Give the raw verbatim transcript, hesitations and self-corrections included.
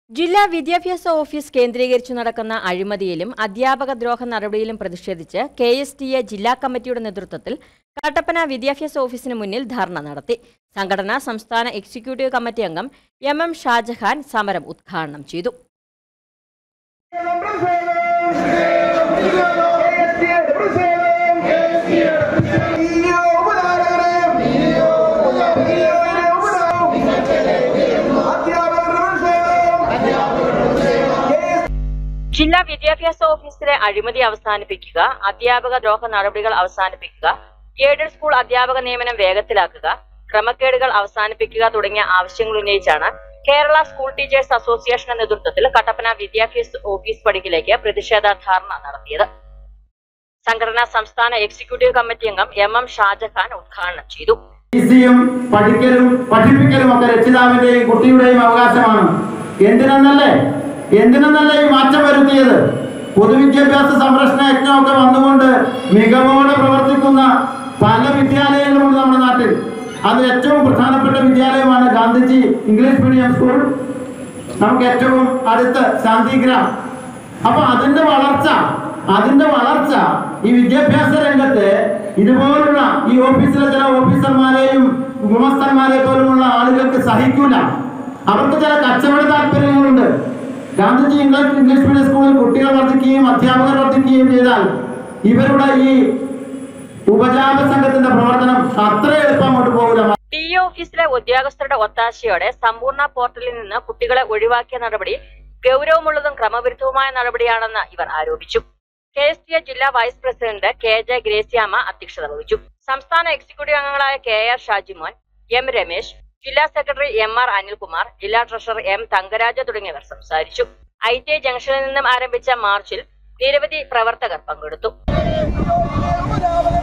ജില്ലാ വിദ്യാഭ്യാസ ഓഫീസ് കേന്ദ്രീകരിച്ചു നടക്കുന്ന അഴിമതിയിലും അധ്യാപക ദ്രോഹ നടപടിയിലും പ്രതിഷേധിച്ച് കെ എസ് ടി എ ജില്ലാ കമ്മിറ്റിയുടെ നേതൃത്വത്തിൽ കട്ടപ്പന വിദ്യാഭ്യാസ ഓഫീസിന് മുന്നിൽ ധർണ നടത്തി. സംഘടനാ സംസ്ഥാന എക്സിക്യൂട്ടീവ് കമ്മിറ്റി അംഗം എം എം ഷാജഹാൻ സമരം ഉദ്ഘാടനം ചെയ്തു. ജില്ലാ വിദ്യാഭ്യാസ ഓഫീസിലെ അഴിമതി അവസാനിപ്പിക്കുക, അധ്യാപക ദ്രോഹ നടപടികൾ അവസാനിപ്പിക്കുക, എയ്ഡഡ് സ്കൂൾ അധ്യാപക നിയമനം വേഗത്തിലാക്കുക, ക്രമക്കേടുകൾ അവസാനിപ്പിക്കുക തുടങ്ങിയ ആവശ്യങ്ങൾ ഉന്നയിച്ചാണ് കേരള സ്കൂൾ ടീച്ചേഴ്സ് അസോസിയേഷന്റെ നേതൃത്വത്തിൽ കട്ടപ്പന വിദ്യാഭ്യാസ ഓഫീസ് പടിക്കലേക്ക് പ്രതിഷേധ ധർണ നടത്തിയത്. സംഘടനാ സംസ്ഥാന എക്സിക്യൂട്ടീവ് കമ്മിറ്റി അംഗം എം എം ഷാജഹാൻ ഉദ്ഘാടനം ചെയ്തു. പഠിക്കലും പഠിപ്പിക്കലും ഒക്കെ രക്ഷിതാവിന്റെയും കുട്ടിയുടെയും അവകാശമാണ്. എന്തിനെന്നല്ലേ എന്തിനെന്നല്ലേ ഈ മാറ്റം വരുത്തിയത്? പൊതുവിദ്യാഭ്യാസ സംരക്ഷണ യജ്ഞമൊക്കെ വന്നുകൊണ്ട് മികവോടെ പ്രവർത്തിക്കുന്ന പല വിദ്യാലയങ്ങളുമുണ്ട് നമ്മുടെ നാട്ടിൽ. അത് ഏറ്റവും പ്രധാനപ്പെട്ട വിദ്യാലയമാണ് ഗാന്ധിജി ഇംഗ്ലീഷ് മീഡിയം സ്കൂൾ, നമുക്ക് ഏറ്റവും അടുത്ത് ശാന്തിഗ്രാം. അപ്പൊ അതിന്റെ വളർച്ച അതിന്റെ വളർച്ച ഈ വിദ്യാഭ്യാസ രംഗത്ത് ഇതുപോലുള്ള ഈ ഓഫീസിലെ ചില ഓഫീസർമാരെയും ഗുമസ്തന്മാരെ പോലുമുള്ള ആളുകൾക്ക് സഹിക്കൂല. അവർക്ക് ചില കച്ചവട താല്പര്യങ്ങളുണ്ട്. ഗാന്ധിജി ഇംഗ്ലീഷ് ഇംഗ്ലീഷ് മീഡിയം സ്കൂളിൽ കുട്ടികൾ വർദ്ധിക്കുകയും അധ്യാപകർ വർദ്ധിക്കുകയും ചെയ്താൽ ഇവരുടെ ഈ ഉപജാപ സംഘത്തിന്റെ പ്രവർത്തനം അത്ര എളുപ്പം അങ്ങോട്ട് പോകില്ല. ടി എ ഓഫീസിലെ ഉദ്യോഗസ്ഥരുടെ ഒത്താശയോടെ സമ്പൂർണ്ണ പോർട്ടലിൽ നിന്ന് കുട്ടികളെ ഒഴിവാക്കിയ നടപടി ഗൗരവമുള്ളതും ക്രമവിരുദ്ധവുമായ നടപടിയാണെന്ന് ഇവർ ആരോപിച്ചു. കെ എസ് ടി എ ജില്ലാ vice president K J Gracyamma അധ്യക്ഷത വഹിച്ചു. സംസ്ഥാന എക്സിക്യൂട്ടീവ് അംഗങ്ങളായ K R Shajimon, M Ramesh, ജില്ലാ സെക്രട്ടറി എം ആർ അനിൽകുമാർ, ജില്ലാ ട്രഷറർ എം തങ്കരാജ തുടങ്ങിയവർ സംസാരിച്ചു. ഐ ടി ഐ ജംഗ്ഷനിൽ നിന്നും ആരംഭിച്ച മാർച്ചിൽ നിരവധി പ്രവർത്തകർ പങ്കെടുത്തു.